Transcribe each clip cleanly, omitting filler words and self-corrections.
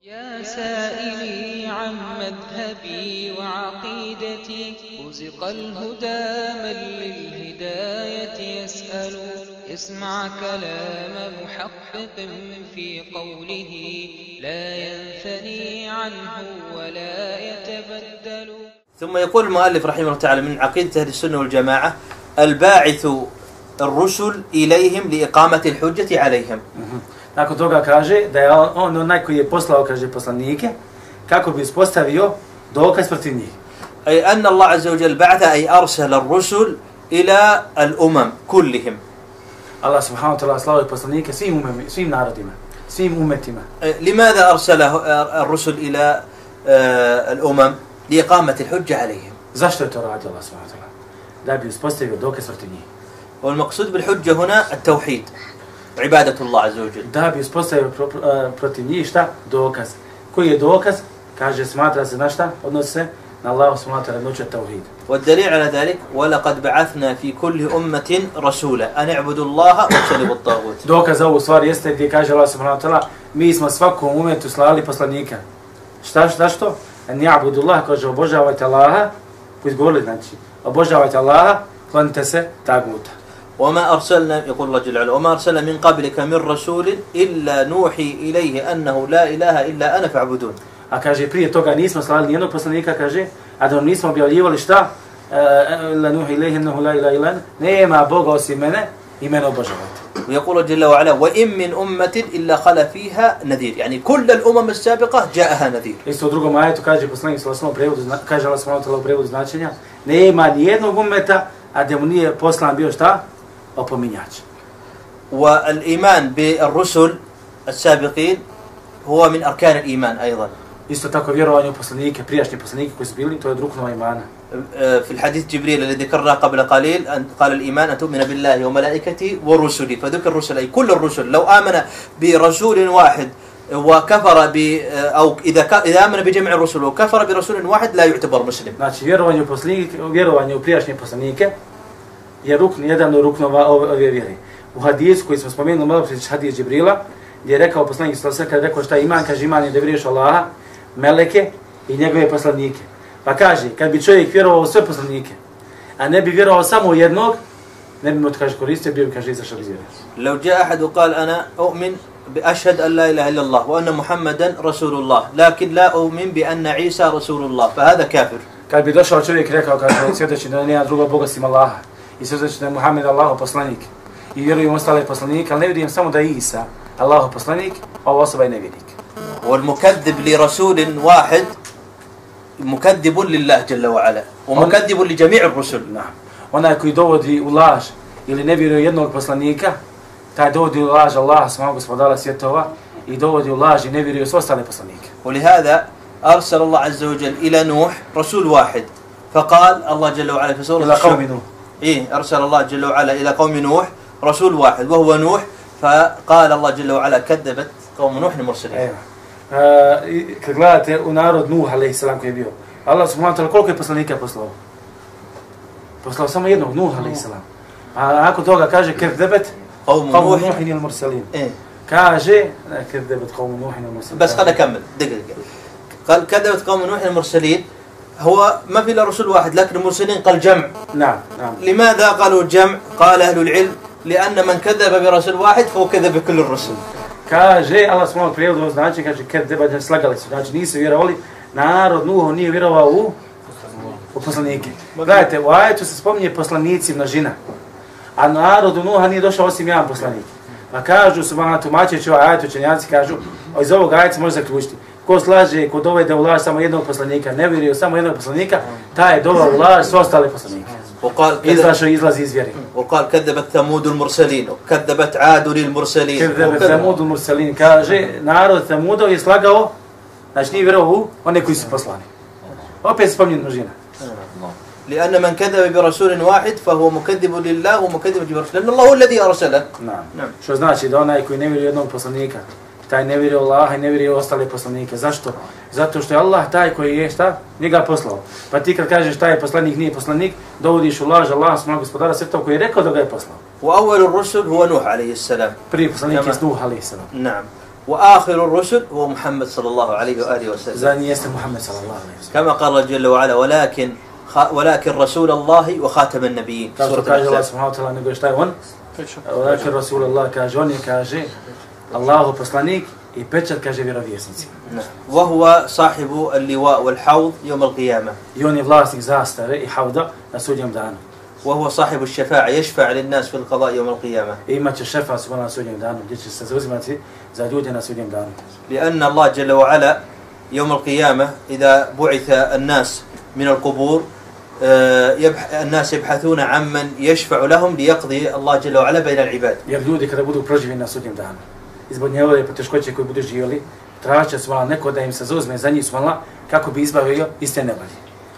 يا سائلي عن مذهبي وعقيدتي رزق الهدى من للهداية يسأل اسمع كلام محقق في قوله لا ينثني عنه ولا يتبدل. ثم يقول المؤلف رحمه الله تعالى من عقيدة أهل السنة والجماعة الباعث الرسل إليهم لإقامة الحجة عليهم. Nakon toga kaže da je on onaj koji je poslao, kaže, poslanike kako bi uspostavio dokaz protiv njih. أي أن الله عز وجل بعث أي أرسل الرسل إلى الأمم كلهم. Allah subhanahu wa ta'ala slao poslanike svim narodima, svim umetima. لماذا أرسله الرسل إلى الأمم؟ لإقامة الحجة عليهم. Zašto je to radio Allah subhanahu wa ta'ala? Da bi uspostavio dokaz protiv njih. والمقصود بالحجة هنا التوحيد عبادة الله عز وجل. Da bi uspostavio protiv njih šta? Dokaz. Koji je dokaz? Kaže, smatra se na šta? Odnosi se na Allah subhanahu wa ta'ala noće tauhid. والدليل على ذلك ولقد بعثنا في كل أمة رسولا أن اعبدوا الله واجتنبوا الطاغوت. Dokaz za ovu stvar jeste gdje kaže Allah subhanahu wa ta'ala mi smo svakom umetu slali poslanika. Šta što? An ya'budu Allah, kaže obožavajte Allaha, koji izgovorili znači obožavajte Allaha, klonite se taguta. وما أرسلنا يقول الله جل وعلا وما أرسلنا من قبلك من رسول إلا نوحي إليه أنه لا إله إلا أنا فاعبدون. A kaže prije toga nismo slali nijednog poslanika, kaže, a da nismo objavljivali šta? La nuhi ilaihi annahu la ilaha illa ana, nema Boga osim mene i mene obožavajte. ويقول جل وعلا وإن من أمة إلا خلا فيها نذير يعني كل الأمم السابقة جاءها نذير. Isto u drugom ajetu kaže poslanik sallallahu alejhi ve sellem kaže Allah subhanahu wa ta'ala u prevodu značenja nema nijednog ummeta a da mu nije poslan bio šta? Opominjač. والإيمان بالرسل السابقين هو من أركان الإيمان أيضا. Isto tako vjerovanje u poslanike, prijašnje poslanike koji su bili, to je od ruknova imana. في الحديث جبريل الذي ذكرنا قبل قليل أن قال الإيمان أن تؤمن بالله وملائكته ورسله فذكر الرسل أي كل الرسل لو آمن برسول واحد وكفر أو إذا آمن بجميع الرسل وكفر برسول واحد لا يعتبر مسلم. Znači vjerovanje u prijašnje poslanike je jedan od ruknova ove vjere. U hadisu koji smo spomenuli malo prije hadis Džibrila gdje je rekao poslanik sallallahu alejhi ve sellem kad rekao šta iman, kaže iman je da vjeruješ Allaha, meleke i njegove poslanike. Pa kaže, kad bi čovjek vjerovao u sve poslanike, a ne bi vjerovao samo jednog, ne bi mu to kaže koristio, bio bi kaže izašao iz vjere. لو جاء أحد وقال أنا أؤمن بأشهد أن لا إله إلا الله وأن محمدا رسول الله لكن لا أؤمن بأن عيسى رسول الله فهذا كافر. Kad bi došao čovjek rekao, kaže, svjedoči da nema drugog Boga osim Allaha i svjedoči da je Muhammed Allahov poslanik i vjerujem ostale poslanike, ali ne vidim samo da je Isa Allahov poslanik, a ova osoba je nevjernik. والمكذب لرسول واحد مكذب لله جل وعلا ومكذب لجميع الرسل. Onaj koji dovodi u laž ili ne vjeruje jednog poslanika, taj dovodi u laž Allaha, samog gospodara svjetova, i dovodi u laž i ne vjeruje sve ostale poslanike. ولهذا أرسل الله عز وجل إلى نوح رسول واحد فقال الله جل وعلا في سورة إلى قوم نوح. أرسل الله جل وعلا إلى قوم نوح رسول واحد وهو نوح فقال الله جل وعلا كذبت قوم نوح المرسلين. Kad gledate u narod Nuh alejhi selam koji je bio, Allah subhanahu wa ta'ala koliko je poslanika poslao? Poslao samo jednog, Nuh alejhi selam. A nakon toga kaže كذبت قوم نوح المرسلين. kaže كذبت قوم نوح المرسلين. بس خلنا نكمل دقيقة. قال كذبت قوم نوح المرسلين هو ما في الا رسول واحد لكن المرسلين قال جمع. نعم. لماذا قالوا جمع؟ قال أهل العلم لأن من كذب برسول واحد فهو كذب بكل الرسل. Kaže, Allah smo malo prijevodu znači, kaže, kada slagali su, znači nisu vjerovali, narod Nuh nije vjerovao u poslanike. Gledajte, u ajetu se spominje poslanici množina, a narodu Nuha nije došao osim jedan poslanik. Pa kažu, subhana tumačeći ovaj ajet, učenjaci kažu, iz ovog ajeta se može zaključiti, ko slaže, ko dovede u laž samo jednog poslanika, ne vjeruje samo jednog poslanika, taj je doveo u laž sve ostale poslanike. izlazi iz vjere. وقال كذبت ثمود المرسلين وكذبت عاد للمرسلين. كذبت ثمود المرسلين. kaže narod Thamudov je slagao, znači nije vjerovao u one koji su poslani. Opet spominje množina. لأن من كذب برسول واحد فهو مكذب لله ومكذب برسول لأن الله هو الذي أرسله. نعم. Što znači da onaj koji ne vjeruje jednog poslanika, taj ne vjeruje Allaha i ne vjeruje ostale poslanike. Zašto? Zato što je Allah taj koji je šta? Njega poslao. Pa ti kad kažeš taj je poslanik, nije poslanik, dovodiš u laž Allaha svog gospodara svjetova koji je rekao da ga je poslao. وأول الرسل هو نوح عليه السلام. Prvi poslanik je Nuh alejhi selam. نعم. وآخر الرسل هو محمد صلى الله عليه وآله وسلم. Zadnji jeste Muhammed sallallahu alejhi ve sellem. كما قال جل وعلا ولكن رسول الله وخاتم النبيين. Kao što kaže Allah subhanahu wa ta'ala, nego šta je on? Walakin Rasulullah, kaže on je, kaže Allahu poslanik i pečat, kaže vjerovjesnici. وهو صاحب اللواء والحوض يوم القيامة. I on je vlasnik zastave i hauda na sudnjem danu. وهو صاحب الشفاعة يشفع للناس في القضاء يوم القيامة. I imat će šefa na sudnjem danu, gdje će se zauzimati za ljude na sudnjem danu. لأن الله جل وعلا يوم القيامة إذا بعث الناس من القبور الناس يبحثون عمن يشفع لهم ليقضي الله جل وعلا بين العباد. Jer ljudi kada budu proživljeni na sudnjem danu, izbog njegove poteškoće koje budu živjeli, tražit će neko da im se zauzme za njih kako bi izbavio iste nevolje.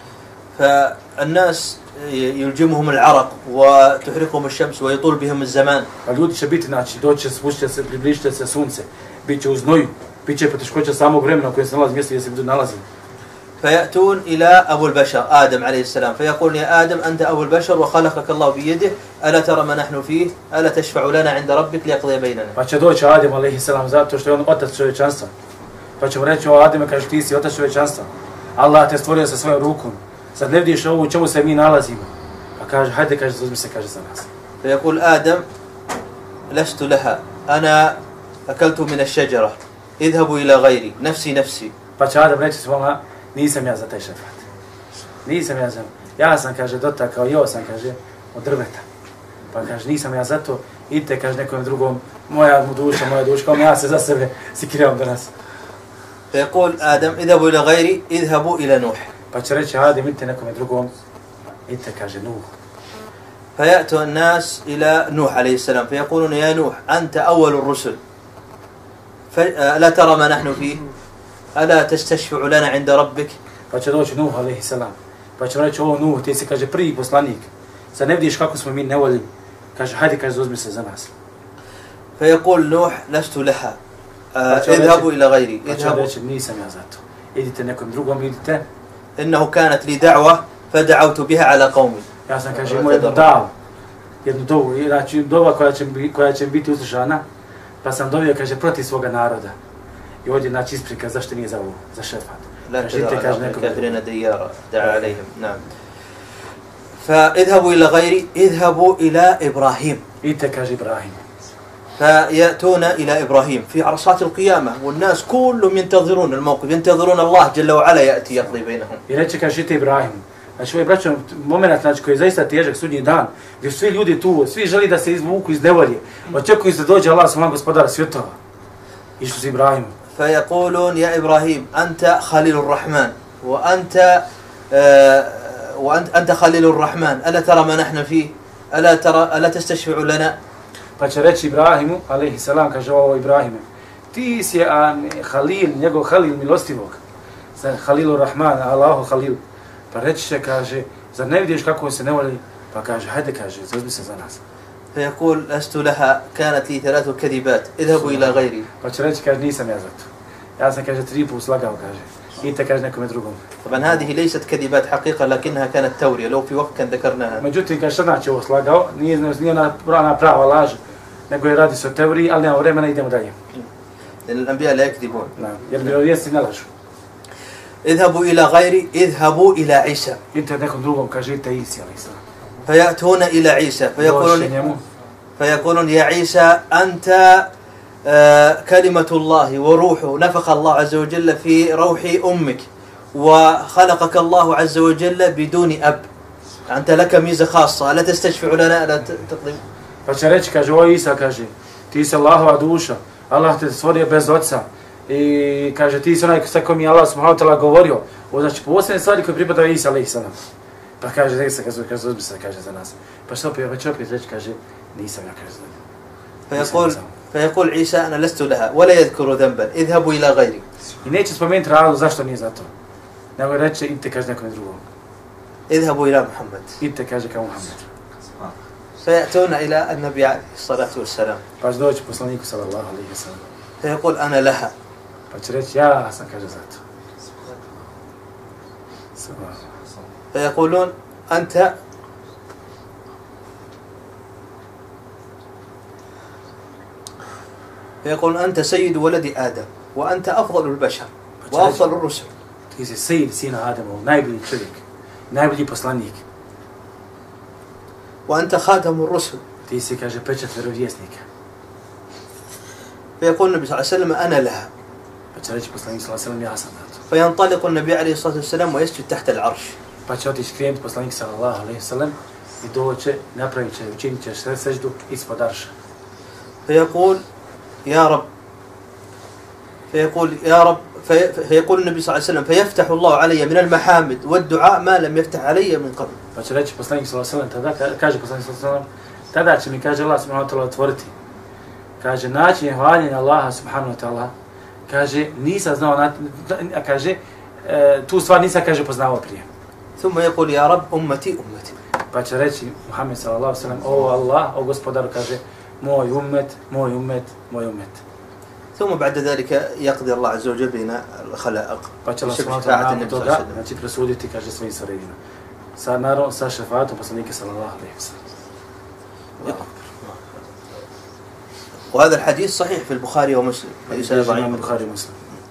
فالناس يلجمهم العرق وتحرقهم الشمس ويطول بهم الزمان. A ljudi će biti, znači, doći, spušće se, približit se sunce, bit će u znoju, bit će poteškoća samog vremena u kojem se nalazi, mjesto gdje se budu nalazili. فيأتون إلى أبو البشر آدم عليه السلام فيقول يا آدم أنت أبو البشر وخلقك الله بيده ألا ترى ما نحن فيه ألا تشفع لنا عند ربك ليقضي بيننا. Pa će doći Adem alejhi selam zato što je on otac čovječanstva. Pa ćemo reći o Ademe, kaže ti si otac čovječanstva. Allah te stvorio sa svojom rukom. Sad ne vidiš ovo u čemu se mi nalazimo. Pa kaže hajde, kaže uzmi se, kaže za nas. فيقول آدم لست لها أنا أكلت من الشجرة اذهبوا إلى غيري نفسي نفسي. Pa će Adem reći svoma, nisam ja za taj šefat. Nisam ja za... Ja sam, kaže, dotakao, jeo sam, kaže, od drveta. Pa kaže, nisam ja za to, idite, kaže, nekom drugom, moja duša, ja se za sebe sikirao danas. فيقول آدم اذهبوا إلى غيري اذهبوا إلى نوح. Pa će reći Adem, idite nekom drugom, idite, kaže, Nuh. فيأتوا الناس إلى نوح عليه السلام فيقولون يا نوح أنت أول الرسل ألا ترى ما نحن فيه ألا تستشفع لنا عند ربك. Pa će doći Nuh alejhi selam. Pa će reći o Nuh, ti si, kaže, prvi poslanik. Sad ne vidiš kako smo mi nevoljni. Kaže, hajde, kaže, uzmi se za nas. فيقول نوح لست لها اذهبوا إلى غيري. Pa će reći, nisam ja za to. Idite nekom drugom, idite. إنه كانت لي دعوة فدعوت بها على قومي. Ja sam, kaže, imao jednu dovu, znači dova koja će biti uslišana, pa sam dovio, kaže, protiv svoga naroda. I ovdje, znači, isprika zašto nije za ovo, za šefat. لا تدع على الكافرين ديارا دعا عليهم. نعم. فاذهبوا إلى غيري اذهبوا إلى إبراهيم. Idite, kaže, Ibrahim. فيأتون إلى إبراهيم في عرصات القيامة والناس كلهم ينتظرون الموقف ينتظرون الله جل وعلا يأتي يقضي بينهم. I reče, kaže, idite Ibrahim. Znači, ovaj braćo, moment, znači, koji je zaista težak sudnji dan, gdje svi ljudi tu, svi želi da se izvuku iz nevolje. Očekuju se da dođe Allah, subhanahu gospodara svjetova. Išli su Ibrahimu. فيقولون يا إبراهيم أنت خليل الرحمن وأنت خليل الرحمن ألا ترى ما نحن فيه ألا تستشفع لنا. Pa će reći Ibrahimu, alejhi selam, kaže ovo Ibrahime, ti si Halil, njegov Halil milostivog, Halilur Rahman, Allahu Halil. Pa reći će, kaže, zar ne vidiš kako se ne voli? Pa kaže, hajde, kaže, uzmi se za nas. فيقول لست لها كانت لي 3 كذبات اذهبوا إلى غيري. Pa će reći, kaže, nisam ja za to. Ja sam, kaže, 3 put slagao, kaže. Idite, kaže, nekome drugom. طبعا هذه ليست كذبات حقيقة لكنها كانت تورية لو في وقت كان ذكرناها. Međutim, kaže, šta znači ovo slagao? Nije ona prava laž, nego je radi se o teoriji, ali nema vremena, idemo dalje. لأن الأنبياء لا يكذبون. Jer vjerovjesnici ne lažu. اذهبوا إلى غيري اذهبوا إلى عيسى. Idite nekom drugom, kaže, idite Isi, alejhi selam. فيأتون إلى عيسى فيقولون يا عيسى أنت كلمة الله وروحه نفخ الله عز وجل في روح أمك وخلقك الله عز وجل بدون أب أنت لك ميزة خاصة لا تستشفع لنا لا تقضي. Pa će reći, kaže, o Isa, kaže, ti si Allahova duša, Allah te stvorio bez oca i kaže, ti si onaj sa kojim je Allah subhanahu wa ta'ala govorio, znači posljednje stvari koje pripadaju Isa, alejhi selam. Pa kaže, rekli se, kaže, uzmi se, kaže, za nas. Pa što opet reći, kaže, nisam ja, kaže, za njim. فيقول عيسى أنا لست لها ولا يذكر ذنبا اذهبوا إلى غيري. I neće spomenuti razlog zašto nije za to. Nego reče, idite, kaže, nekom drugom. اذهبوا إلى محمد. Idite, kaže, kao Muhammed. فيأتون إلى النبي عليه الصلاة والسلام. Pa će doći poslaniku, sallallahu alejhi ve sellem. فيقول أنا لها. Pa će reći, ja sam, kaže, za to. فيقولون أنت فيقول أنت سيد ولد آدم وأنت أفضل البشر وأفضل الرسل. Ti si sejid sina Adamov, najbolji čovjek, najbolji poslanik. وأنت خاتم الرسل. Ti si, kaže, pečat vjerovjesnika. فيقول النبي صلى الله عليه وسلم أنا لها. Pa će reći poslanik sallallahu alejhi ve sellem, ja sam na to. فينطلق النبي عليه الصلاة والسلام ويسجد تحت العرش. Pa će otići krenuti poslanik sallallahu alejhi ve sellem i doće, napravit će, učinit će seždu ispod arša. فيقول يا رب فيقول النبي صلى الله عليه وسلم فيفتح الله علي من المحامد والدعاء ما لم يفتح علي من قبل. Pa će reći poslanik sallallahu alejhi ve sellem, tada kaže poslanik sallallahu alejhi ve sellem, tada će mi, kaže, Allah subhanahu wa ta'ala otvoriti. Kaže, način je hvaljenja Allaha subhanahu wa ta'ala. Kaže, nisam znao, kaže, tu stvar nisam, kaže, poznavao prije. ثم يقول يا رب أمتي. Pa će reći Muhammed sallallahu alejhi ve sellem, o Allah, o gospodaru, kaže, moj ummet. ثم بعد ذلك يقضي الله عز وجل بين الخلائق. Pa će Allah subhanahu wa ta'ala nakon toga, znači, presuditi, kaže, svojim stvorenjima. Sa šefatom poslanika sallallahu alejhi ve sellem. وهذا الحديث صحيح في البخاري ومسلم. البخاري ومسلم.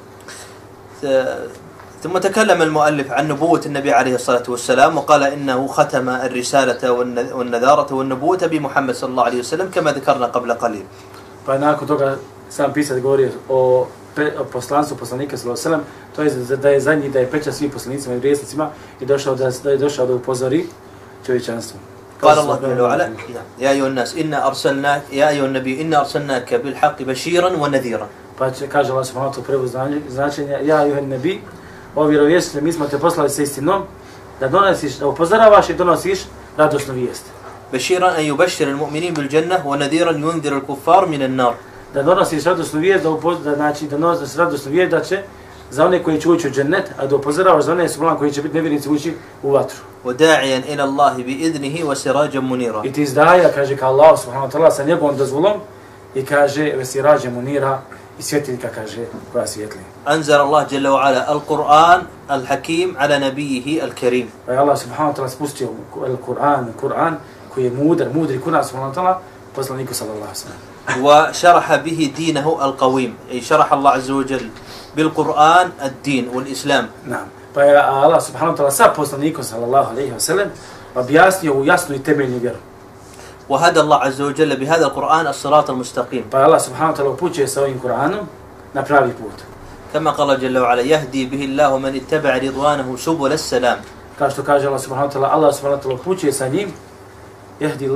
ثم تكلم المؤلف عن نبوة النبي عليه الصلاة والسلام وقال إنه ختم الرسالة والنذارة والنبوة بمحمد صلى الله عليه وسلم كما ذكرنا قبل قليل. Pa nakon toga sam pisac govorio o poslanstvu poslanika sallallahu alejhi ve sellem, to je da je zadnji, da je pečat svim poslanicima i vjesnicima i da je došao da upozori čovječanstvo. قال الله جل وعلا يا أيها الناس يا أيها النبي إنا أرسلناك بالحق بشيرا ونذيرا. Pa kaže Allah subhanahu wa ta'ala prvo značenje, ja ayyuhan nabi, o vjerovjesniče, mi smo te poslali sa istinom da donosiš, da upozoravaš i donosiš radosnu vijest. بشيرا أن يبشر المؤمنين بالجنة ونذيرا ينذر الكفار من النار. Da donosiš radosnu vijest, da donosiš radosnu vijest da će za one koji će ući u džennet, a da upozoravaš za one koji će biti nevjernici ući u vatru. وداعيا إلى الله بإذنه وسراجا منيرا. I ti izdaja, kaže, ka Allah subhanahu wa ta'ala sa njegovom dozvolom i kaže vesirađa munira i svjetiljka, kaže, koja svijetli. أنزل الله جل وعلا القرآن الحكيم على نبيه الكريم. Pa je Allah subhanahu wa ta'ala spustio Kur'an koji je mudri Kur'an subhanahu wa ta'ala poslaniku sallallahu alejhi ve sellem. وشرح به دينه القويم أي شرح الله عز وجل بالقرآن الدين والإسلام. نعم. Pa je Allah subhanahu wa ta'ala sa poslanikom sallallahu alejhi ve sellem objasnio u jasnu i temeljnu vjeru. وهدى الله عز وجل بهذا القرآن الصراط المستقيم. Pa je Allah subhanahu wa ta'ala upućuje sa ovim Kur'anom na pravi put. كما قال جل وعلا يهدي به الله من اتبع رضوانه سبل السلام. Kao što kaže Allah subhanahu wa ta'ala, Allah subhanahu wa ta'ala upućuje sa njim يهدي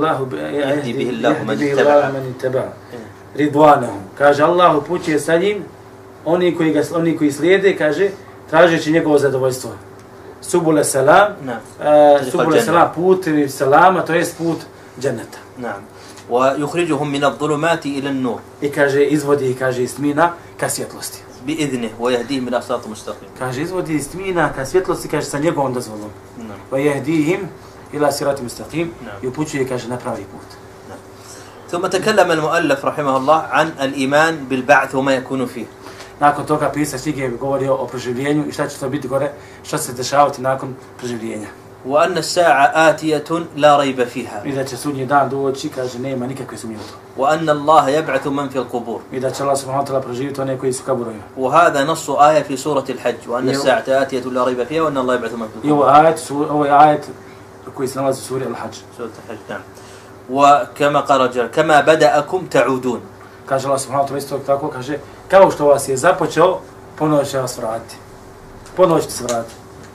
به الله من اتبع رضوانه. Kaže Allah upućuje sa njim oni koji slijede, kaže, tražeći njegovo zadovoljstvo. Subul salam, subul salam, put salama, to jest put dženneta. نعم. ويخرجهم من الظلمات إلى النور. I kaže, izvodi, kaže, iz tmina ka svjetlosti. بإذنه ويهديهم إلى صراط مستقيم. Kaže, izvodi iz tmina ka svjetlosti, kaže, sa njegovom dozvolom. ويهديهم إلى صراط مستقيم. I upućuje, kaže, na pravi put. ثم تكلم المؤلف رحمه الله عن الإيمان بالبعث وما يكون فيه. Nakon toga pisac knjige govorio o proživljenju i šta će to biti gore, šta će se dešavati nakon proživljenja. وأن الساعة آتية لا ريب فيها. I da će sudnji dan doći, kaže, nema nikakve sumnje u to. وأن الله يبعث من في القبور. I da će Allah subhanahu wa ta'ala proživiti one koji su kaburovima. وهذا نص آية في سورة الحج وأن الساعة آتية لا ريب فيها وأن الله يبعث من في I القبور. ovo je ajet koji se nalazi u suri Al-Hajj. سورة الحج نعم. وكما قال جل كما بدأكم تعودون. Kaže Allah subhanahu wa ta'ala isto tako, kaže, kao što vas je započeo, ponovo će vas vratiti. Ponovo ćete se vratiti.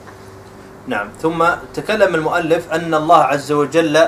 نعم. ثم تكلم المؤلف أن الله عز وجل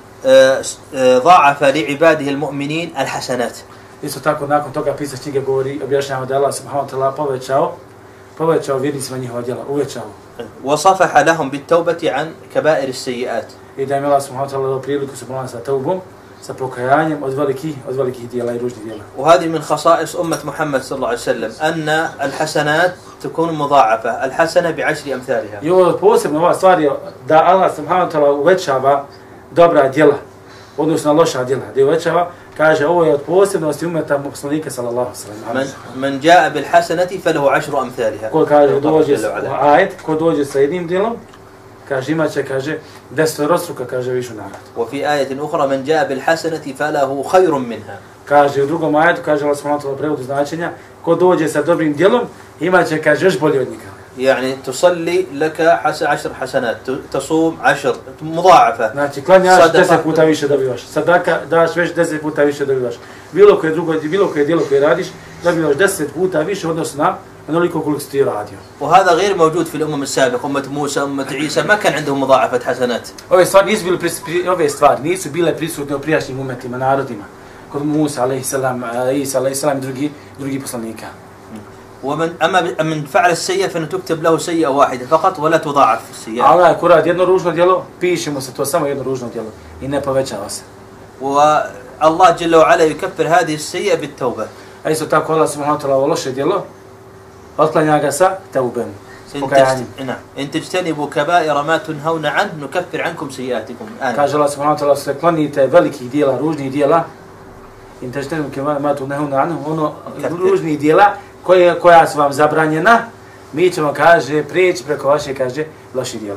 ضاعف لعباده المؤمنين الحسنات. Isto tako, nakon toga pisac knjige govori, objašnjava da Allah subhanahu wa ta'ala povećao vjernicima njihova djela, uvećao. وصفح لهم بالتوبة عن كبائر السيئات. I da im Allah subhanahu wa ta'ala dao priliku se pomala sa tawbom, sa pokajanjem od velikih djela i ružnih djela. وهذه من خصائص أمة محمد صلى الله عليه وسلم أن الحسنات تكون مضاعفة الحسنة ب10 أمثالها. I ovo posebno ova stvar je da Allah subhanahu wa ta'ala uvećava dobra djela, odnosno loša djela, da uvećava, kaže ovo je od posebnosti umeta poslanika sallallahu alejhi ve sellem. من جاء بالحسنة فله 10 أمثالها. Ko kaže ko dođe sa jednim djelom, kaže imaće, kaže, 10 kaže višu nagradu. وفي آية أخرى من جاء بالحسنة فله خير منها. Kaže u drugom ajetu, kaže Allah subhanahu wa ta'ala prevodu značenja, ko dođe sa dobrim djelom, imat će, kaže, još bolje od njega. يعني تصلي لك 10 حسنات تصوم 10 مضاعفة. Znači, klanjaš 10 puta više dobivaš. Sadaka daš već 10 puta više dobivaš. Bilo koje djelo koje radiš, dobivaš 10 puta više odnosno na onoliko koliko si ti radio. وهذا غير موجود في الأمم السابقة أمة موسى أمة عيسى ما كان عندهم مضاعفة حسنات. Ove stvari nisu bile prisutne u prijašnjim umetima, narodima. Kod Musa alejselam, Isa alejselam i drugi poslanika. ومن من فعل السيئة فإن تكتب له سيئة واحدة فقط ولا تضاعف السيئة. Allah ko radi jedno ružno djelo, piše mu se to samo jedno ružno djelo i ne povećava se. والله جل وعلا يكفر هذه السيئة بالتوبة. A isto tako Allah subhanahu wa ta'ala ovo loše djelo otklanja ga sa tevbom. إن تجتنبوا كبائر ما تنهون عنه نكفر عنكم سيئاتكم. Kaže Allah subhanahu wa ta'ala se klonite velikih djela, ružnih djela. In tajtanibu keba'ira ma tunahuna anhu, ono ružnih djela koja su vam zabranjena, mi ćemo, kaže, prijeći preko vaše, kaže, loših djela.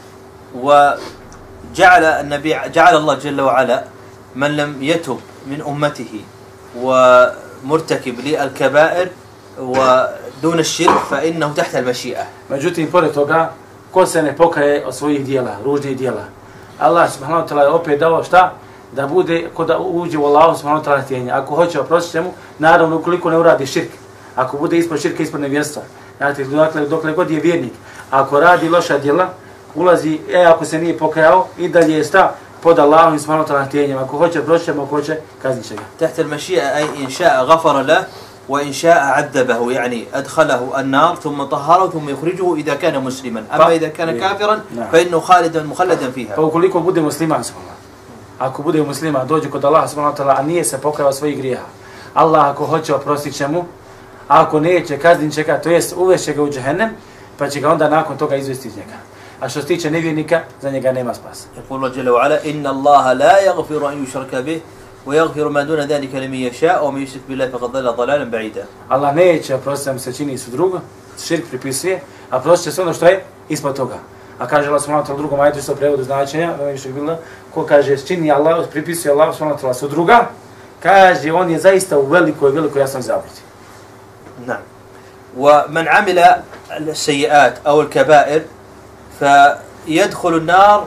وجعل النبي جعل الله جل وعلا من لم يتب من أمته ومرتكب للكبائر ودون الشرك فإنه تحت المشيئة. Međutim, pored toga, ko se ne pokaje od svojih djela, ružnih djela, Allah subhanahu wa ta'ala je opet dao šta? Da bude, ko da uđe u Allahu subhanahu wa ta'ala htjenje. Ako hoće oprostiti mu, naravno ukoliko ne uradi širk, ako bude ispod širka, ispod nevjerstva, znači dokle god je vjernik, ako radi loša djela, ulazi, ako se nije pokajao, i dalje je sta pod Allahom subhanahu wa ta'ala htjenjem. Ako hoće oprostiti mu, ako hoće, kaznit će ga. تحت المشيئة أي إن شاء غفر له وإن شاء عذبه يعني أدخله النار ثم طهره ثم يخرجه إذا كان مسلما أما إذا كان كافرا فإنه خالدا مخلدا فيها. Ukoliko bude musliman, ako bude musliman, dođe kod Allaha subhanahu wa ta'ala, a nije se pokajao svojih grijeha, Allah ako hoće oprostit će mu, a ako neće, kaznit će ga, to jest uvešće ga u džehennem, pa će ga onda nakon toga izvesti iz njega. A što se tiče nevjernika, za njega nema spasa. يقول الله جل وعلا إن الله لا يغفر أن يشرك به ويغفر ما دون ذلك لمن يشاء ومن يشرك بالله فقد ضل ضلالا بعيدا. Allah neće oprostiti da mu se čini su drugo, širk pripisuje, a oprostit će se ono što je ispod toga. A kaže Allah subhanahu wa ta'ala u drugom ajetu što prevodu značenja, ko kaže čini Allah, pripisuje Allah subhanahu wa ta'ala su druga, kaže on je zaista u velikoj jasnoj zabludi. نعم. ومن عمل السيئات أو الكبائر فيدخل النار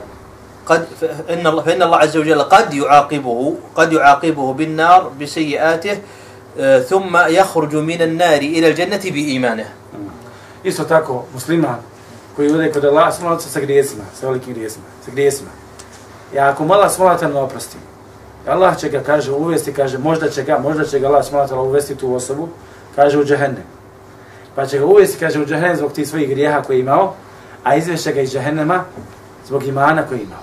فإن الله عز وجل قد يعاقبه بالنار بسيئاته ثم يخرج من النار إلى الجنة بإيمانه. Isto tako musliman koji ode kod Allaha subhanahu wa ta'ala sa grijesima, sa velikim grijesima. I ako mu Allah subhanahu wa ta'ala ne oprosti, Allah će ga, kaže, uvesti, kaže, možda će ga Allah subhanahu wa ta'ala uvesti tu osobu, kaže, u džehennem. Pa će ga uvesti, kaže, u džehennem zbog tih svojih grijeha koje je imao, a izvešće ga iz džehennema zbog imana koje je imao.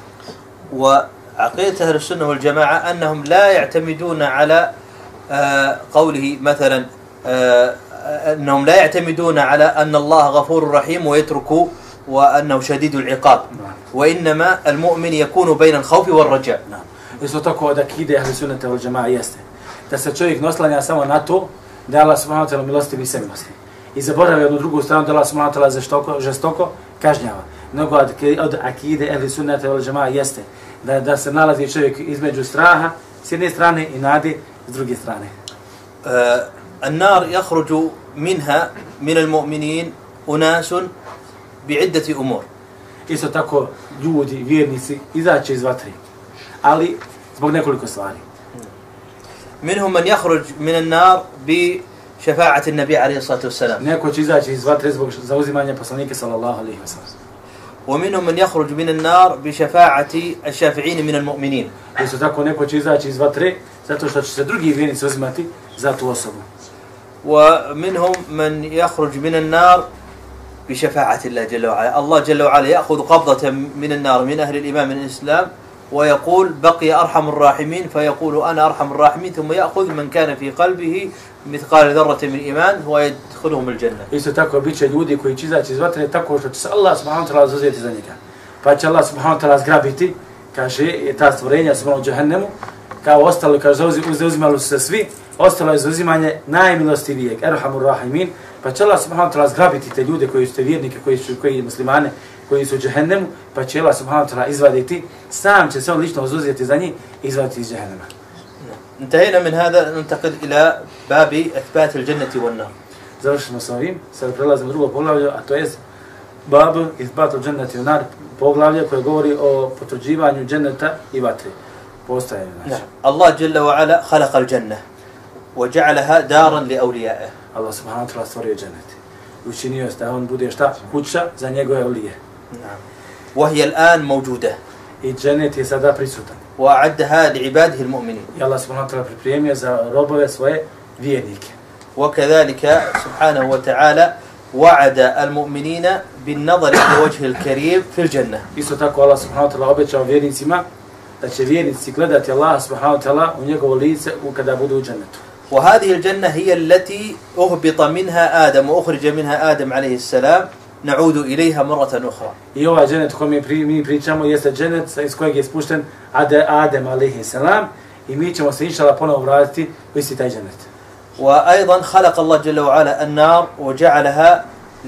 وعقيدة أهل السنة والجماعة أنهم لا يعتمدون على قوله مثلا أنهم لا يعتمدون على أن الله غفور رحيم ويتركوا وأنه شديد العقاب وإنما المؤمن يكون بين الخوف والرجاء. Isto tako od akide Ahli Sunnata wal Džemaa jeste da se čovjek oslanja samo na to da Allah subhanahu wa ta'ala milostiv i svemilostiv. I zaboravio jednu drugu stranu da Allah subhanahu wa ta'ala žestoko kažnjava. Mnogo od akide Ahli Sunnata wal Džemaa jeste da se nalazi čovjek između straha s jedne strane i nade s druge strane. النار يخرج منها من المؤمنين أناس بعدة أمور. Isto tako ljudi, vjernici, izaće iz vatre, ali zbog nekoliko stvari. منهم من يخرج من النار بشفاعة النبي عليه الصلاة والسلام. Neko će izaći iz vatre zbog zauzimanja poslanika sallallahu alejhi ve sellem. ومنهم من يخرج من النار بشفاعة الشافعين من المؤمنين. Isto tako neko će izaći iz vatre zato što će se drugi vjernici uzimati za tu osobu. ومنهم من يخرج من النار بشفاعة الله جل وعلا. الله جل وعلا يأخذ قبضة من النار من أهل الإيمان من الإسلام ويقول بقي أرحم الراحمين فيقول أنا أرحم الراحمين ثم يأخذ من كان في قلبه مثقال ذرة من إيمان ويدخلهم الجنة. Isto tako biće ljudi koji će izaći iz vatre tako što će se Allah subhanahu wa ta'ala zauzeti za njega. Pa će Allah subhanahu wa ta'ala zgrabiti, kaže ta stvorenja su u džehennemu, kao ostalo, kaže zauzimali su se svi, ostalo je zauzimanje najmilostivijeg, Erhamur Rahimin, pa će Allah subhanahu wa ta'ala zgrabiti te ljude koji su te vjernike, koji muslimane, koji su u džehennemu, pa će Allah subhanahu wa ta'ala izvaditi, sam će se on lično uzeti za njih i izvaditi iz džehennema. انتهينا من هذا ننتقل إلى باب إثبات الجنة والنار. Završimo sa ovim, sad prelazimo drugo poglavlje, a to je bab izbatul dženneti u nar, poglavlje koje govori o potvrđivanju dženneta i vatre. Postaje, znači. Allah Jalla wa Ala khalaqa al-jannah wa ja'alaha daran li awliya'ih. Allah subhanahu wa ta'ala stvorio džennet. I učinio je da on bude šta? Kuća za njegove ulije. وهي الآن موجودة. I džennet je sada prisutan. وأعدها لعباده المؤمنين. I Allah subhanahu wa ta'ala pripremio za robove svoje vjernike. وكذلك سبحانه وتعالى وعد المؤمنين بالنظر إلى وجه الكريم في الجنة. Isto tako Allah subhanahu wa ta'ala obećao vjernicima da će vjernici gledati Allah subhanahu wa ta'ala u njegovo lice kada budu u džennetu. وهذه الجنة هي التي أهبط منها آدم وأخرج منها آدم عليه السلام نعود إليها مرة أخرى. I ovaj džennet o kojem mi pričamo jeste džennet iz kojeg je spušten Adem alejhi selam i mi ćemo se inshallah ponovo vratiti u isti taj džennet. وأيضا خلق الله جل وعلا النار وجعلها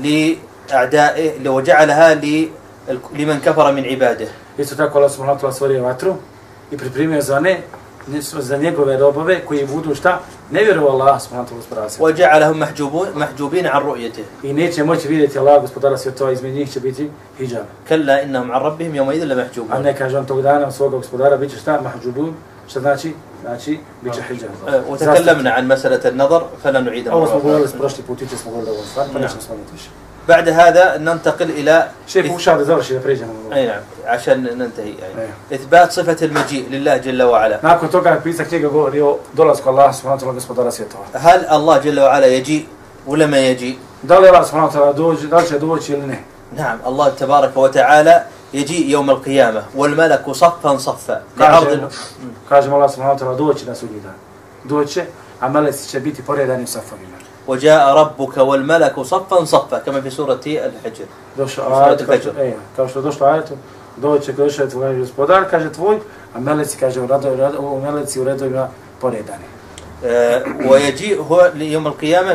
لأعدائه وجعلها لمن كفر من عباده. Isto tako Allah subhanahu wa ta'ala stvorio vatru i pripremio za njegove robove koji budu šta? Ne vjeruju Allah subhanahu wa ta'ala. وجعلهم محجوبين عن رؤيته. I neće moći vidjeti Allah gospodara svjetova, između njih će biti hijab. كلا إنهم عن ربهم يومئذ لمحجوبون. A ne kaže on tog dana svoga gospodara bit će šta? Mahjubun. Šta znači? Znači, bit će hijab. وتكلمنا عن مسألة النظر فلا نعيدها. Ovo smo govorili prošli put, tiče smo govorili o ovom stvar, pa nećemo spomenuti više. بعد هذا ننتقل إلى شيء pokušava da završi da pređemo. أي نعم عشان ننتهي يعني. إثبات صفة المجيء لله جل وعلا. Nakon toga pisak knjiga govori o dolasku Allaha subhanahu wa ta'ala gospodara svjetova. هل الله جل وعلا يجيء ولا ما يجيء؟ Da li Allah subhanahu wa ta'ala dođe, da li će doći ili ne? نعم الله تبارك وتعالى يجيء يوم القيامة والملك صفا صفا لعرض. Kažemo Allah subhanahu wa ta'ala doći na sudnji dan. Doće, a meleci će biti poredani u safovima. وجاء ربك والملك صفا صفا كما في سورة الحجر. Došao ajet, kao što je došlo ajetu, doće došao je tvoj gospodar, kaže tvoj, a meleci kaže meleci u redovima poredani. ويجيء هو يوم القيامة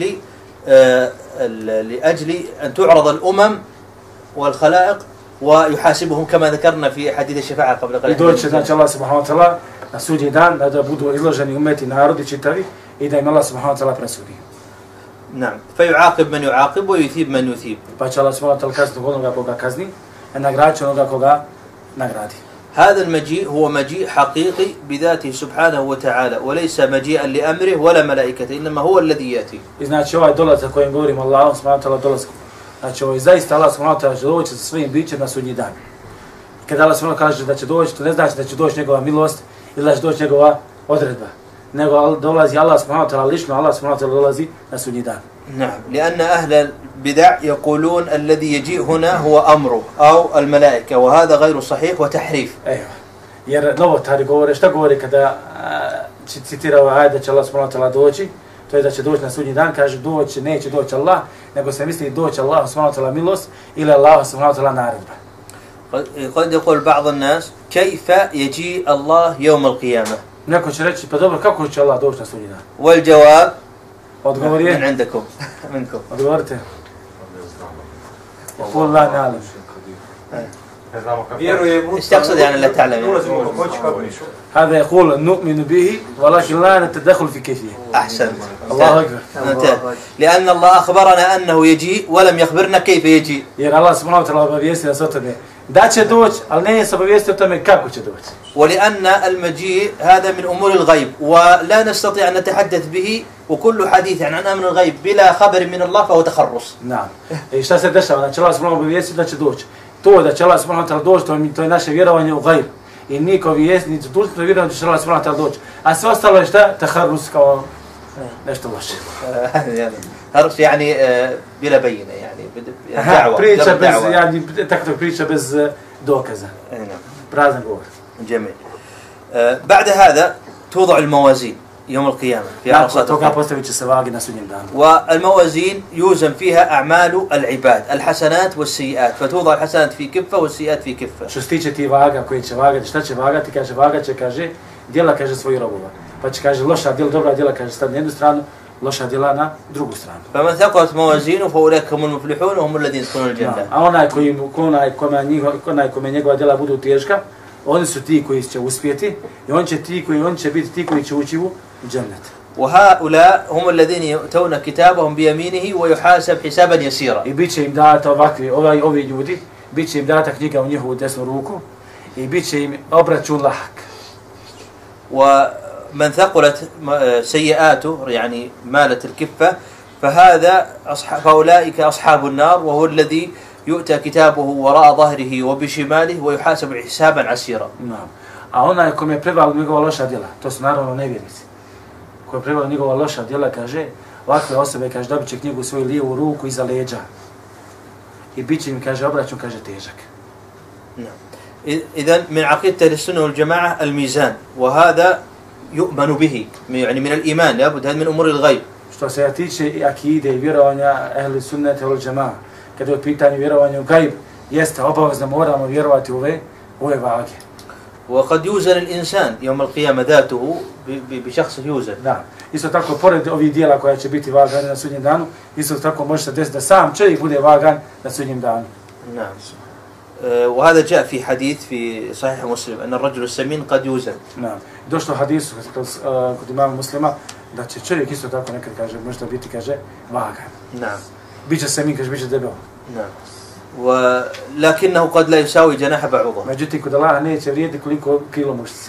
لأجل أن تعرض الأمم والخلائق ويحاسبهم كما ذكرنا في حديث الشفاعة قبل قليل. Doće znači Allah subhanahu wa ta'ala na sudnji dan da budu izloženi umeti narodi čitavi i da im Allah subhanahu wa ta'ala presudi. نعم فيعاقب من يعاقب ويثيب من يثيب. Pa će Allah subhanahu wa ta'ala kazniti onoga koga kazni, a nagraditi onoga koga nagradi. هذا المجيء هو مجيء حقيقي بذاته سبحانه وتعالى وليس مجيئا لأمره ولا ملائكته إنما هو الذي يأتي. I znači ovaj dolazak o kojem govorimo Allah subhanahu wa ta'ala dolasku. Znači ovo je zaista Allah subhanahu wa ta'ala će doći sa svojim bićem na sudnji dan. I kada Allah subhanahu wa ta'ala kaže da će doći, to ne znači da će doći njegova milost ili da će doći njegova odredba. Nego dolazi Allah subhanahu wa ta'ala lično, Allah subhanahu wa ta'ala dolazi na sudnji dan. نعم لأن أهل البدع يقولون الذي يجيء هنا هو أمره أو الملائكة وهذا غير صحيح وتحريف. أيوة. Jer novotari govore, šta govori kada citira ovaj ajet da će Allah subhanahu wa ta'ala doći, to je da će doći na sudnji dan, kaže doći, neće doći Allah, nego se misli doći Allah subhanahu wa ta'ala milost ili Allah subhanahu wa ta'ala naredba. قد يقول بعض الناس كيف يجيء الله يوم القيامة. Neko će reći, pa dobro, kako će Allah doći na sudnji dan? والجواب Odgovor je من عندكم منكم. Odgovorite. قول لا نعلم. ايش تقصد يعني لا تعلم؟ هذا يقول نؤمن به ولكن لا نتدخل في كيفية. أحسنت. الله أكبر. لأن الله أخبرنا أنه يجيء ولم يخبرنا كيف يجيء. Jer Allah subhanahu wa ta'ala obavijesti nas o tome da će doći, ali ne se obavijesti o tome kako će doći. ولأن المجيء هذا من أمور الغيب ولا نستطيع أن نتحدث به وكل حديث عن أمر الغيب بلا خبر من الله فهو تخرص. نعم. I šta se dešava? Znači Allah subhanahu wa ta'ala obavijesti da će doći. To da će Allah subhanahu wa ta'ala doći, to je naše vjerovanje u gajb. I niko vijesti, niti dužno vjerovanje da će Allah subhanahu wa ta'ala doći. A sve ostalo je šta? Taharrus kao nešto loše. هرس يعني بلا بينة يعني دعوة. Priča bez, yani, tako priča bez dokaza. Prazan govor. جميل. بعد هذا توضع الموازين يوم القيامة في عرصات القيامة. والموازين يوزن فيها أعمال العباد الحسنات والسيئات فتوضع الحسنات في كفة والسيئات في كفة. Što se tiče ti vaga koji će vagati, šta će vagati, kaže vaga će, kaže, djela, kaže, svoji robova. Pa će, kaže, loša djela, dobra djela, kaže, staviti na jednu stranu, loša djela na drugu stranu. فمن ثقلت موازينه فأولئك هم المفلحون وهم الذين يدخلون الجنة. A onaj kome njegova djela budu teška, oni su ti koji će uspjeti i oni će biti ti koji će ući u džennet. وهؤلاء هم الذين يؤتون كتابهم بيمينه ويحاسب حسابا يسيرا. I bit će im data ovi ljudi, bit će im data knjiga u njihovu desnu ruku i bit će im obračun lahak. ومن ثقلت سيئاته يعني مالت الكفة فأولئك أصحاب النار وهو الذي يؤتى كتابه وراء ظهره وبشماله ويحاسب حسابا عسيرا. نعم. A onaj kom je prevalo njegova loša djela, to su naravno nevjernici. Ko je prevalo njegova loša djela, kaže, ovakve osobe, kaže, dobit će knjigu u svoju lijevu ruku iza leđa. I bit će im, kaže, obračun, kaže, težak. إذن من عقيدة السنة والجماعة الميزان وهذا يؤمن به يعني من الإيمان لابد هذا من أمور الغيب. Što se tiče akide i vjerovanja ehli sunnete wal džemaa, kada je u pitanju vjerovanja u gajb, jeste obavezno moramo vjerovati u ove vage. وقد يوزن الإنسان يوم القيامة ذاته بشخص يوزن. Da. Isto tako, pored ovih dijela koja će biti vagani na sudnjem danu, isto tako može se desiti da sam čovjek bude vagan na sudnjem danu. نعم. وهذا جاء في حديث في صحيح مسلم أن الرجل السمين قد يوزن. نعم. Došlo u hadisu kod imama Muslima da će čovjek isto tako nekad kaže, možda biti, kaže, vagan. نعم. Biće semin, kaže, biće debel. نعم. ولكنه قد لا يساوي جناح بعوضة. Međutim, kod Allaha neće vrijediti koliko kilo mušci.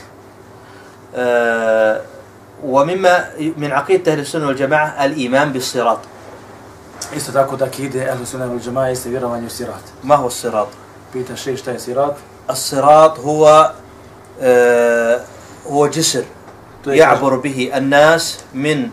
ومما من عقيدة أهل السنة والجماعة الإيمان بالصراط. Isto tako da akide ehlu sunne wal džemaa jeste vjerovanje u sirat. ما هو الصراط؟ Pita šejh šta je sirat? الصراط هو جسر يعبر به الناس من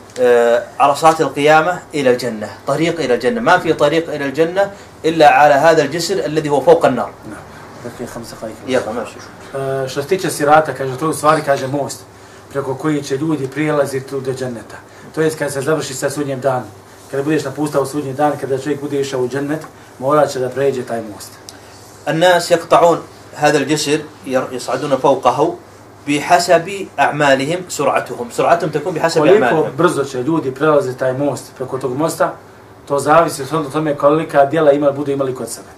عرصات القيامة إلى الجنة، طريق إلى الجنة، ما في طريق إلى الجنة إلا على هذا الجسر الذي هو فوق النار. نعم. Dakle, 5 دقائق. يلا ماشي. Što se tiče sirata, kaže, to u stvari, kaže, most preko koji će ljudi prijelaziti do dženneta. To je kada se završi sa sudnjem danom. Kada budeš napustao sudnji dan, kada čovjek bude išao u džennet, morat će da pređe taj most. الناس يقطعون هذا الجسر يصعدون فوقه بحسب أعمالهم سرعتهم تكون بحسب أعمالهم. Koliko brzo će ljudi prelaziti taj most preko tog mosta, to zavisi od tome kolika djela budu imali kod sebe.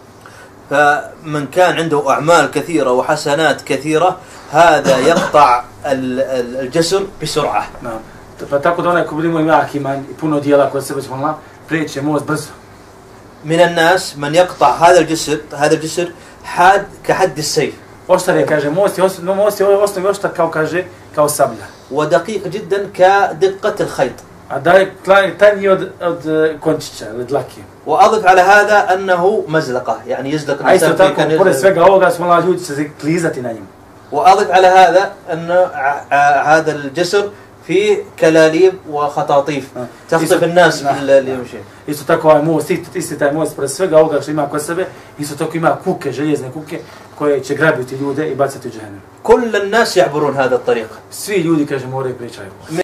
فمن كان عنده أعمال كثيرة وحسنات كثيرة هذا يقطع الجسر بسرعة. نعم. Pa tako da onaj ko bude imao jak iman i puno djela kod sebe, preće most brzo. من الناس من يقطع هذا الجسر حاد كحد السيف. Oštar je, kaže, most je osnovi oštar kao sablja. ودقيق جدا كدقة الخيط. A da je tanji od končića, od dlake. وأضف على هذا أنه مزلقة يعني يزلق الإنسان. A isto tako, pored svega ovoga, ljudi će se klizati na njim. وأضف على هذا أن هذا الجسر فيه كلاليب وخطاطيف تخطف الناس اللي يمشي. Isto tako ovaj most, isti taj most, pored svega ovoga što ima kod sebe, isto tako ima kuke, željezne kuke, koje će grabiti ljude i bacati u džehennem. كل الناس يعبرون هذا الطريق. Svi ljudi, kaže, moraju preći ovaj most.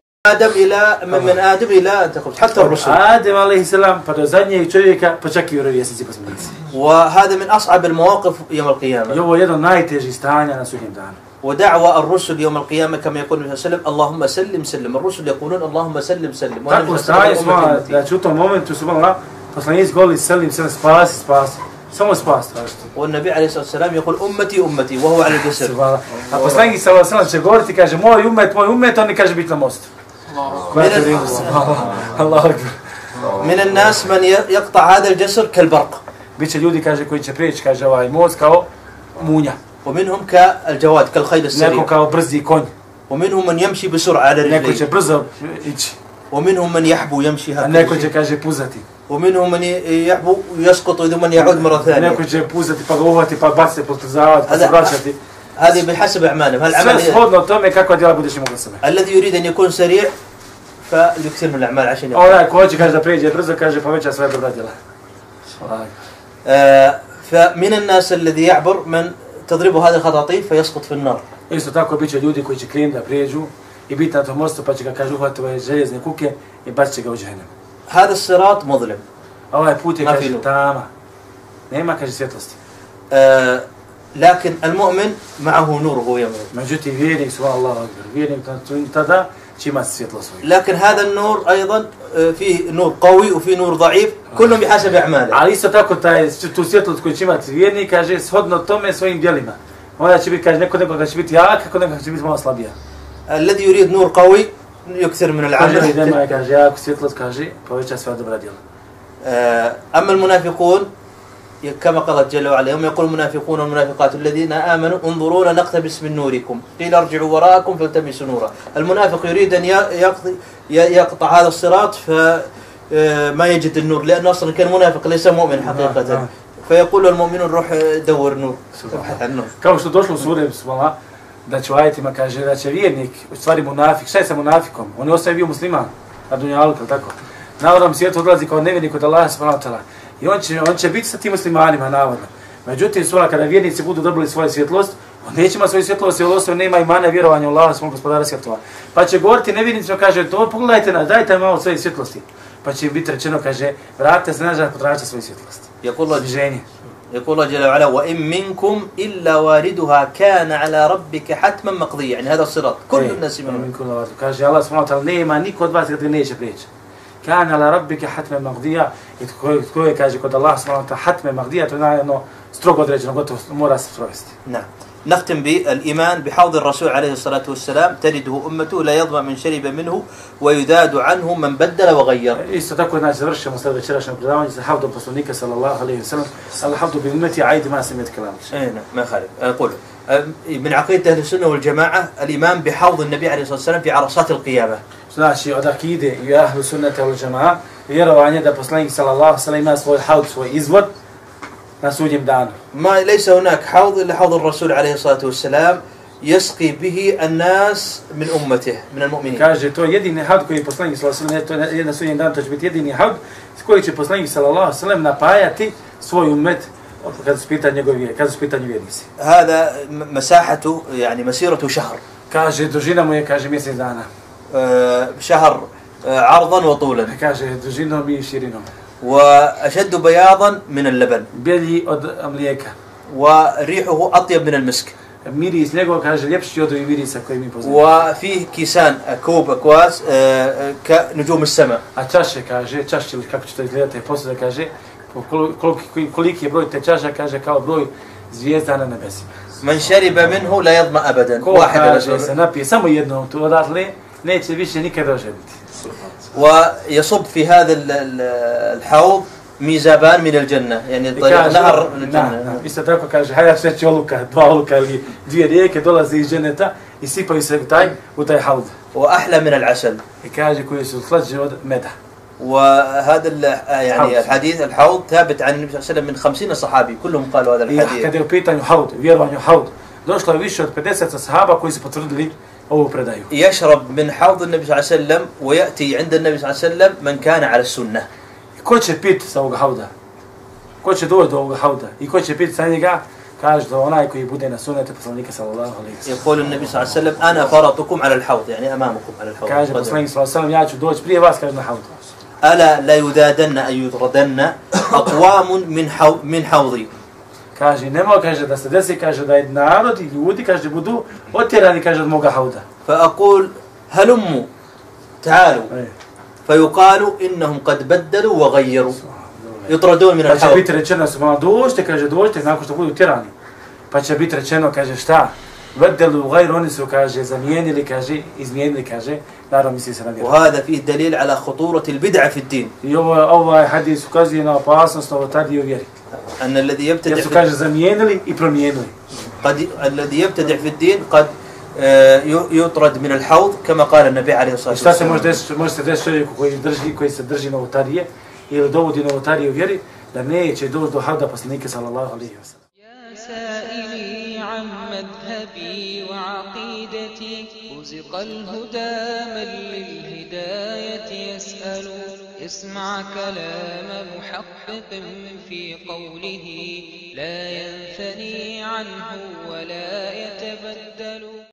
من آدم إلى حتى الرسل. Adem alejselam pa do zadnjeg čovjeka, pa čak i vjerovjesnici poslanici. وهذا من أصعب المواقف يوم القيامة. I ovo je jedno najtežih stanja na sudnjem danu. ودعوة الرسل يوم القيامة كما يقول النبي صلى الله عليه وسلم اللهم سلم سلم. الرسل يقولون اللهم سلم سلم. Tako stanje smo, znači u tom momentu su malo poslanici govorili selim, spasi. Samo spas tražite. والنبي عليه الصلاة والسلام يقول أمتي وهو على الجسر. A poslanik sallallahu alejhi ve sellem će govoriti, kaže moj umet, on kaže biti na mostu. من الناس من يقطع هذا الجسر كالبرق. Biće ljudi, kaže, koji će prijeći, kaže, ovaj most kao munja. ومنهم كالجواد كالخيل السريع. Neko kao brzi konj. ومنهم من يمشي بسرعة على رجليه. Neko će brzo ići. ومنهم من يحبو يمشي هكذا. Neko će, kaže, puzati. ومنهم من يحبو يسقط ومن يعود مرة ثانية. Neko će puzati pa ga uhvati pa baci se potklizavati pa se vraćati. هذه بحسب أعمالهم. Sve shodno tome kako djela budeš imao kod sebe. الذي يريد أن يكون سريع فليكثر من الأعمال عشان يقول. Onaj ko hoće, kaže, da pređe brzo, kaže, poveća svoje dobra djela. فمن الناس الذي يعبر من تضرب هذه الخطاطيف فيسقط في النار. Isto tako biće ljudi koji će krenuti da prijeđu i biti na tom mostu pa će ga, kaže, uhvatiti ove željezne kuke i bacit će ga u džehennem. هذا الصراط مظلم. Ovaj put je, kaže, tama. Nema, kaže, svjetlosti. لكن المؤمن معه نوره يومئذ. Međutim, vjernik, subhanallahu akbar, vjernik tada će imati svjetlo svoje. لكن هذا النور أيضا فيه نور قوي وفيه نور ضعيف كلهم بحسب أعماله. Ali isto tako tu svjetlost koju će imati vjernik, kaže, shodno tome svojim djelima. onda će biti, kaže, nekoga će biti jak, nekoga će biti malo slabija. الذي يريد نور قوي يكثر من Kaže, العمل. idemo, kaže, jako svjetlost, kaže, poveća sva dobra djela. أما المنافقون كما قال جل وعلا يوم يقول المنافقون والمنافقات الذين آمنوا انظرونا نقتبس من نوركم قيل ارجعوا وراءكم فالتمسوا نورا. المنافق يريد أن يقطع هذا الصراط فما يجد النور لأنه أصلا كان منافق ليس مؤمن حقيقة فيقول المؤمنون روح دور نور ابحث عن نور. Kao što došlo u suri Bismillah, da će u ajetima kaže da će vjernik, u stvari munafik, šta je sa munafikom? On je ostaje bio musliman, na dunjaluku, ili tako? Navodnom svijetu odlazi kao nevjernik od Allaha subhanahu wa ta'ala. I on će biti sa tim muslimanima, navodno. Međutim, sura, kada vjernici budu dobili svoju svjetlost, on neće imati svoju svjetlost, jer ostao nema imana vjerovanja u Allaha svog gospodara svjetova. Pa će govoriti nevjernicima, kaže, to pogledajte nas, dajte malo svoje svjetlosti. Pa će biti rečeno, kaže, vratite se nazad, potražite svoju svjetlost. Sviženje. يقول الله جل وعلا وإن منكم إلا واردها كان على ربك حتما مقضيا يعني هذا الصراط كل الناس منه. Kaže Allah subhanahu wa ta'ala nema niko od vas kad neće prijeći. Kan ala rabbika hatman maqdiya i tko je kaže kod Allah subhanahu wa ta'ala hatman maqdiya to je najedno strogo određeno gotovo mora se sprovesti. نعم. نختم بالإيمان بحوض الرسول عليه الصلاة والسلام ترده أمته لا يظمأ من شرب منه ويذاد عنه من بدل وغير. Isto tako znači završimo sad večerašnje predavanje sa havdom poslanika sallallahu alejhi ve sellem. Al-havdu bi ummati aid ma sami'at kalam. نعم ما يخالف. أقول من عقيدة أهل السنة والجماعة الإيمان بحوض النبي عليه الصلاة والسلام في عرصات القيامة. Znači od akide i ahlu sunnata wal jamaa vjerovanje da poslanik sallallahu alejhi ve sellem ima svoj haud, svoj izvor na sudnjem danu. ما ليس هناك حوض إلا حوض الرسول عليه الصلاة والسلام يسقي به الناس من أمته من المؤمنين. Kaže to jedini haud koji poslanik sallallahu alejhi ve sellem to je na sudnjem danu to će biti jedini haud s koji će poslanik sallallahu alejhi ve sellem napajati svoj ummet kad se pita njegovi kad se pita vjernici. هذا مساحته يعني مسيرة شهر. Kaže dužina mu je kaže mjesec dana. شهر عرضا وطولا. Kaže dužinom i širinom. وأشد بياضا من اللبن. Belji od mlijeka. وريحه أطيب من المسك. Miris njegov kaže ljepši od ovih mirisa koji mi poznamo. وفيه كيسان كوب أكواس كنجوم السماء. A čaše kaže, čaše ili kako će to izgledati, posuda kaže, koliki je broj te čaša kaže kao broj zvijezda na nebesima. من شرب منه لا يظمأ أبدا. Ko kaže se napije samo jednom tu odatle, neće više nikada ožediti. ويصب في هذا الحوض ميزابان من الجنة يعني نهر الجنة. Isto tako kaže, hajde sveći oluka, dva oluka ili dvije rijeke dolaze iz dženeta i sipaju se u taj haud. وأحلى من العسل. I kaže koji su slađe od meda. وهذا يعني الحديث الحوض ثابت عن النبي صلى الله عليه وسلم من 50 صحابي كلهم قالوا هذا الحديث. Kada je u pitanju haud, vjerovanju haud, došlo je više od 50 sahaba koji su potvrdili ovu predaju. يشرب من حوض النبي صلى الله عليه وسلم ويأتي عند النبي صلى الله عليه وسلم من كان على السنة. Ko će piti sa ovog hauda? Ko će doći do ovog hauda? I ko će piti sa njega? Kaže da onaj koji bude na sunnetu poslanika sallallahu alejhi ve sellem. يقول النبي صلى الله عليه وسلم أنا فرطكم على الحوض يعني أمامكم على الحوض. Kaže poslanik sallallahu alejhi ve sellem ja ću doći prije vas kaže na haud. ألا لا يدادن أن يطردن أقوام من حوضي. Kaže nemoj kaže da se desi kaže da je narod i ljudi kaže budu otjerani kaže od moga hauda. فأقول هلموا تعالوا فيقال إنهم قد بدلوا وغيروا يطردون من Pa će الحوض. biti rečeno su malo dođite kaže dođite nakon što budu tjerani. Pa će biti rečeno kaže šta? Bedelu gajru oni su kaže zamijenili kaže izmijenili kaže naravno misli se na vjeru. وهذا فيه دليل على خطورة البدعة في الدين. I ovaj hadis ukazuje na opasnost novotarije u vjeri. أن الذي يبتدع Jer su kaže zamijenili i promijenili. الذي يبتدع في الدين قد يطرد من الحوض كما قال النبي عليه الصلاة Šta se والسلام. može se desiti čovjeku koji se drži novotarije ili dovodi novotarije u vjeri da neće doći do hauda poslanika sallallahu alejhi ve sellem. يا سائلي عن مذهبي وعقيدتي رزق الهدى من للهداية يسأل اسمع كلام محقق في قوله لا ينثني عنه ولا يتبدل